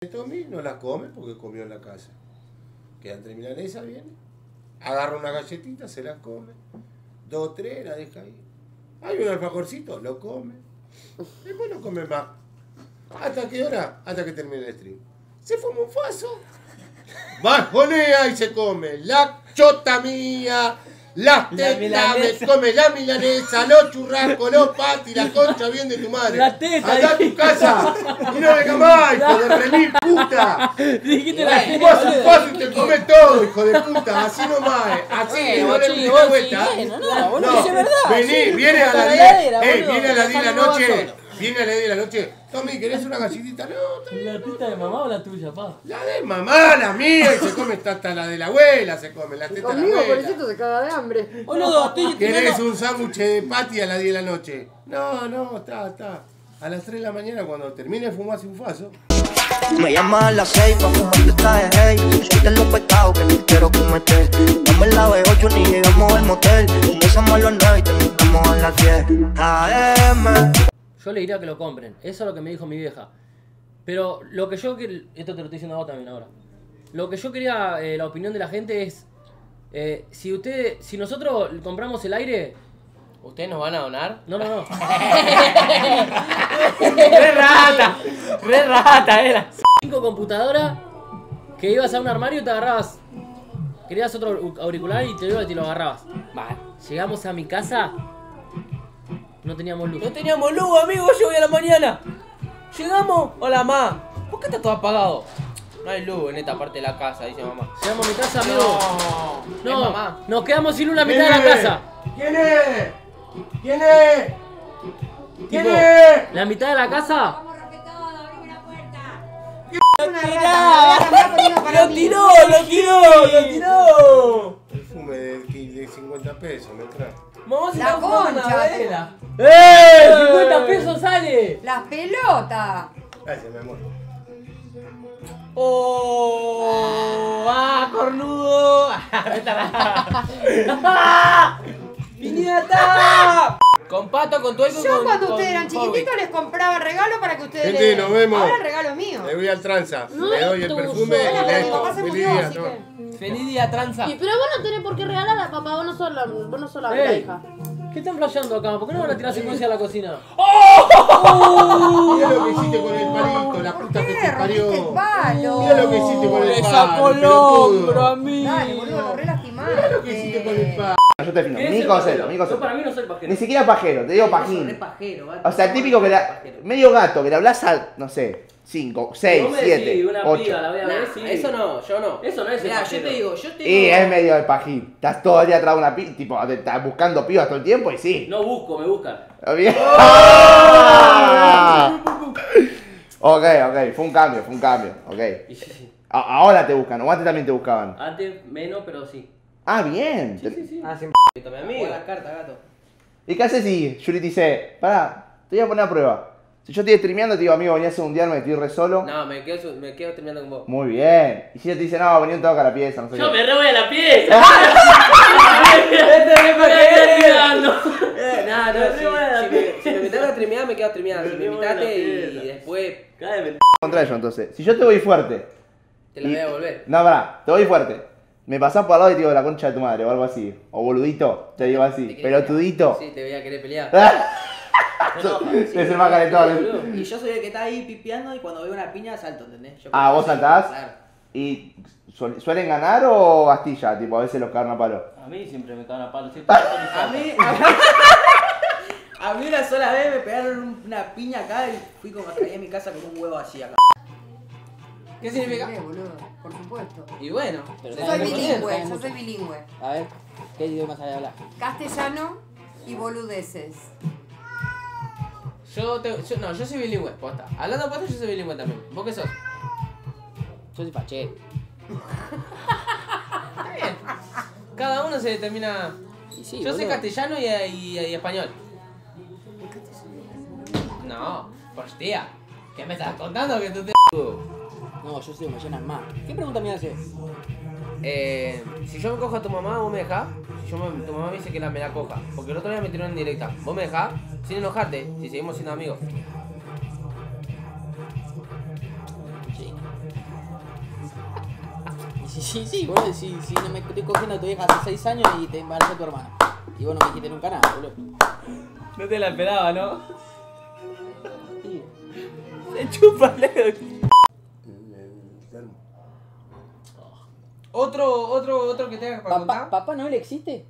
Tommy no las come porque comió en la casa. Quedan 3 milanesas, viene, agarra una galletita, se las come. 2 o 3, la deja ahí. Hay un alfajorcito, lo come. Después no come más. ¿Hasta qué hora? Hasta que termine el stream. Se fuma un faso. Bajonea y se come la chota mía, las tetas, me come la milanesa, los churrascos, los patis, la concha bien de tu madre. La teta. Andá a tu casa y no venga más, hijo de remil puta. Dijiste la teta. Fumás un faso y te comés todo, hijo de puta. Así nomás, así, no le des la vuelta. No, es verdad. Vení, viene a las 10, viene a las 10 de la noche. Viene a las 10 de la noche. Tommy, ¿querés una galletita? No, está bien. ¿La teta de mamá o la tuya, pa? La de mamá, la mía, y se come hasta la de la abuela, se come, la teta de la Conmigo, abuela. pobrecito, se caga de hambre. Boludo, estoy ¿Querés un sándwich de pati a las 10 de la noche? No, está. A las 3 de la mañana, cuando termine de fumarse un faso. Me llamas a las 6 pa' fumarte esta de hey. Suelten los pecados que no quiero cometer. Dame la B8 ni llegamos al motel. Empezamos a las 9 y terminamos a las 10 AM. Yo le diría que lo compren. Eso es lo que me dijo mi vieja. Pero lo que yo... Esto te lo estoy diciendo a vos también ahora. Lo que yo quería, la opinión de la gente es... si nosotros compramos el aire... ¿Ustedes nos van a donar? No. Re rata era. 5 computadoras que ibas a un armario y te agarrabas. Querías otro auricular y te lo agarrabas. Vale. Llegamos a mi casa... No teníamos luz. No teníamos luz, amigo, yo voy a la mañana. Llegamos, hola mamá. ¿Por qué está todo apagado? No hay luz en esta parte de la casa, dice mamá. Llegamos a mi casa, amigo. No, No, mamá. nos quedamos sin luz la mitad de la casa. ¿Quién es? ¿Quién es? ¿Quién Tipo, es? la mitad de la casa. Vamos, Roquetón, abrime la puerta. Una rata, me había pedido para ¡Lo mí. tiró! Perfume de 50 pesos, me trae. Mamá se La está fumando una concha, vela. 50 pesos sale. Las pelotas. Gracias, mi amor. ¡Oh! ¡Ah, cornudo! ¡Piñata! Con pato, con tuerco y Yo con... cuando con ustedes eran Hobbit. chiquititos les compraba regalo para que ustedes Gente, nos vemos. Ahora el regalo es mío. Le voy al tranza, No le es doy el tuyo. perfume Bueno, y pero mi le papá se Feliz murió, día, así ¿no? que... Feliz día, tranza. Pero vos no tenés por qué regalar a papá, vos no sos la Ey, hija. ¿qué están flasheando acá? ¿Por qué no van a tirar secuencia a la cocina? Mira lo que hiciste con el palito, la ¿Por puta que qué? te Rompiste parió. el palo. Mira lo que hiciste con el Le palo. sacó el pelotudo. hombro a mí. Dale, boludo, lo re lastimaste. Mira lo que hiciste con el palo. Yo te defino, ¿Qué es mi el concepto, pajero? mi Yo concepto. para mí no soy pajero. Ni siquiera pajero, te digo Re pajín. pajero, gato. O sea, el típico que era medio gato, que le hablas a, no sé, 5, 6, Vos me 7, decís, una 8. piba, la voy a ver, Nah, sí. eso no, yo no. Eso no es el Mirá, yo pajero. te digo, Y es medio de pajín. Estás todo el día atrás de una piba, tipo, te estás buscando pibas todo el tiempo y sí. No busco, me buscan. Bien. Ok, fue un cambio, ok. Y sí. Ahora te buscan, o antes también te buscaban. Antes menos, pero sí. Ah, bien. Sí. Ah, siempre mi amigo. La carta, gato. ¿Y qué haces si Yuri te dice, pará, te voy a poner a prueba? Si yo estoy streameando, te digo, amigo, venía a segundearme, estoy re solo. No, me quedo terminando con vos. Muy bien. Y si ella te dice, no, vení un toque a la pieza, no sé Yo qué. me re voy a la pieza. No, si me invitas a streamear, me quedo streameando. Si me invitaste y después Cállate. Contra ello, entonces. Si yo te voy fuerte. te la voy a devolver. No, pará, te voy fuerte. Me pasás por al lado y te digo la concha de tu madre o algo así. O boludito, te digo así. ¿Te querés Pelotudito. pelear? Sí, te voy a querer pelear. Es el más calentón. Y yo soy el que está ahí pipiando y cuando veo una piña salto, ¿entendés? Yo Ah, vos saltás. Claro. ¿Y suelen ganar o astilla? Tipo, a veces los cagan a palo. A mí siempre me cagan a palo. A mí una sola vez me pegaron una piña acá y fui como a caer en mi casa con un huevo así acá. ¿Qué significa? Boludo, por supuesto. Y bueno, Pero Yo soy bilingüe, yo soy bilingüe. A ver, ¿qué idioma sabe hablar? Castellano y boludeces. yo soy bilingüe, posta. Hablando posta, yo soy bilingüe también. ¿Vos qué sos? Yo soy fachero. Está bien. Cada uno se determina. Y sí, Yo soy boludo. castellano y español. No, hostia. ¿Qué me estás contando que tú te... No, yo soy me llenan más. ¿Qué pregunta me haces? Si yo me cojo a tu mamá, ¿vos me dejás? Si tu mamá me dice que me la coja. Porque el otro día me tiró en directa. ¿Vos me dejás? Sin enojarte, si seguimos siendo amigos. Sí. Sí, boludo, si no me estoy cogiendo a tu vieja hace 6 años y te embarazó tu hermano. Y vos no me dijiste nunca nada, boludo. No te la esperaba, ¿no? Se chupa, Leo. Otro que tengas para contar. ¿Papá Noel existe?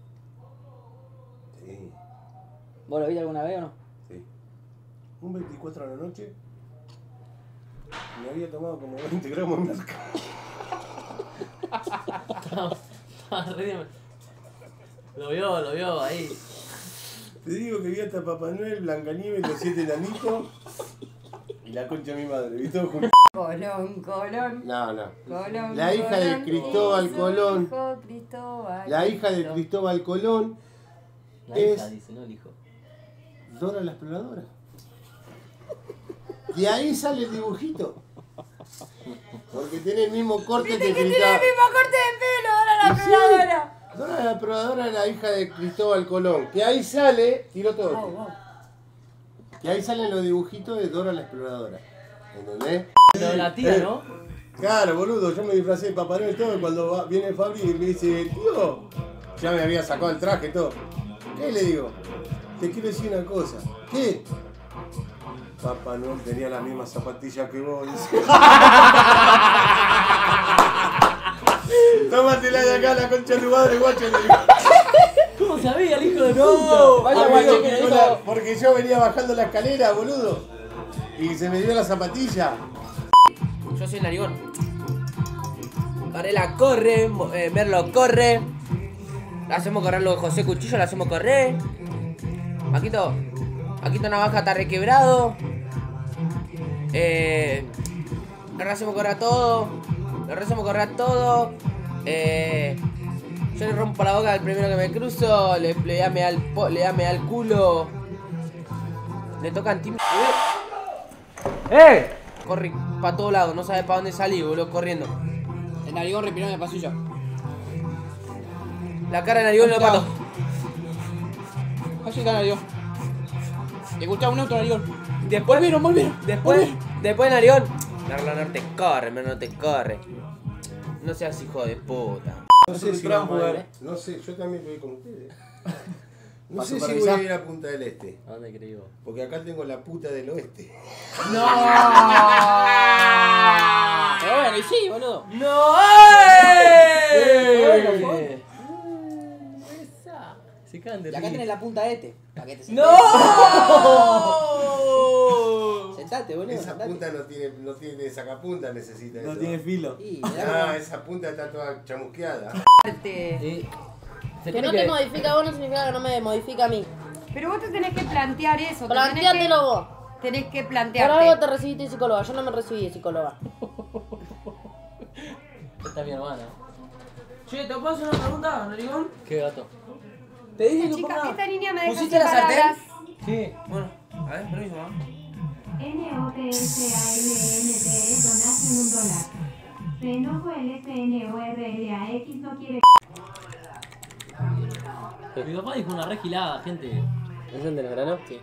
Sí, ¿Vos lo viste alguna vez o no? sí. Un 24 de la noche me había tomado como 20 gramos de mezcal. Lo vio ahí. Te digo que vi hasta Papá Noel, Blancanieves, los 7 enanitos y la concha de mi madre. ¿Vi todo junto? Colón. No. Colón, La hija de Colón, Cristóbal y su Colón. hijo Cristóbal. La hija de Cristóbal Colón La hija es dice, no el hijo. Dora la Exploradora. De ahí sale el dibujito. Porque tiene el mismo corte que Tiene el Cristóbal. mismo corte de pelo, ahora la exploradora. Dora la Exploradora es la hija de Cristóbal Colón. Que ahí sale, tiro todo. Wow. Que ahí salen los dibujitos de Dora la Exploradora. ¿Entendés? Lo de la tía, ¿no? Claro, boludo, yo me disfracé de Papá Noel todo y cuando viene Fabri y me dice, tío, ya me había sacado el traje y todo. ¿Qué le digo? Te quiero decir una cosa. ¿Qué? Papá Noel tenía las mismas zapatillas que vos. Dice. Tómatela de acá, la concha de tu madre, guacho. Le digo. ¿Cómo sabía el hijo de No, puta? vaya Amigo, guacho que le dijo. porque yo venía bajando la escalera, boludo. Y se me dio la zapatilla. Yo soy narigón. Varela corre, Merlo corre. La hacemos correr lo de José Cuchillo, la hacemos correr. Paquito Navaja está requebrado. Lo hacemos correr a todo. Yo le rompo la boca al primero que me cruzo. Le dame al culo. Le tocan timbre. Corre para todos lados, no sabe para dónde salir, boludo, corriendo. El narigón respiró en el pasillo. La cara de narigón lo pato. Allí está narigón. Le escuchaba un auto narigón. Después, Volvieron. después de narigón. No te corre, no te corre. No seas hijo de puta. No sé si vamos a ir. No sé, yo también voy con ustedes. No sé si voy a ir a Punta del Este. ¿A dónde querés vos? Porque acá tengo la puta del oeste. Pero bueno, y sí, boludo. ¡No! Esa. Se cagan de Y acá risa. tenés la punta de este. Para que te sentes. ¡No! Sentate, boludo. Esa sentate. punta no tiene sacapunta, necesita eso. filo. Y, Ah, esa punta está toda chamusqueada. Se Que no tiene te modifica a vos no significa que no me modifica a mí. Pero vos te tenés que plantear eso. Plantéatelo vos. Tenés que Por plantearte. algo te recibiste de psicóloga, yo no me recibí de psicóloga. Esta es mi hermana. Che, ¿te puedo hacer una pregunta, narigón? ¿Qué gato? Te dije que Chica, ponga... esta niña me deja ¿Pusiste sin la sartén? palabras. Sí. Bueno, a ver, permiso, ¿no? NOTSALNTE donación $1. Se enojo LSNORLAX no quiere. Mi papá dijo una regilada, gente. ¿Es el del grano? Sí.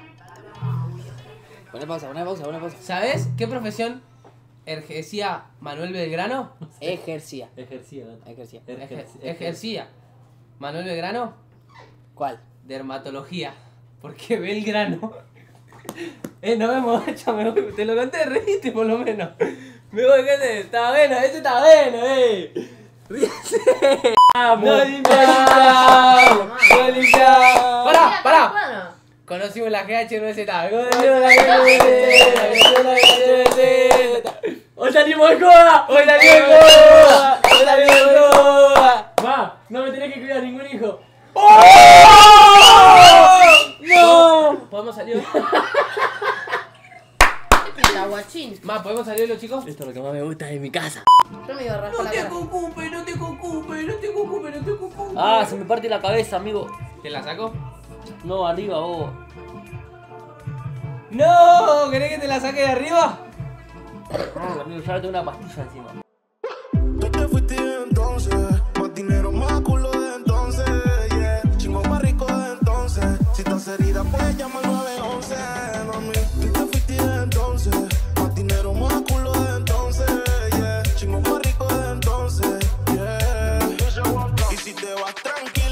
Poné pausa. ¿Sabes qué profesión ejercía Manuel Belgrano? Ejercía. Ejercía, gato. Ejercía. Manuel Belgrano, ¿Cuál? dermatología. Porque Belgrano. Nos vemos, échame, te lo conté, reíste por lo menos. Me voy, gente, está bueno, este está bueno, Ríese. No limpiamos. Pará. Conocimos la GH9Z. Hoy salimos de joda. Va, no me tenés que cuidar ningún hijo. ¡No! ¿Podemos salir? La guachín. ¿Podemos salir los chicos? Esto es lo que más me gusta de mi casa. Yo me iba a rascar la cara. No te ocupes. Ah, se me parte la cabeza, amigo. ¿Te la saco? No, arriba vos. ¡No! ¿Querés que te la saque de arriba? Amigo, ya tengo una pastilla encima. Tú te fuiste entonces, más dinero, más culo de entonces, yeah. Chingo más rico de entonces. Si estás herida, puedes llamar 911, mami. Tú te fuiste entonces, más dinero, más culo de entonces, yeah. Chingo más rico de entonces. te vas tranquila.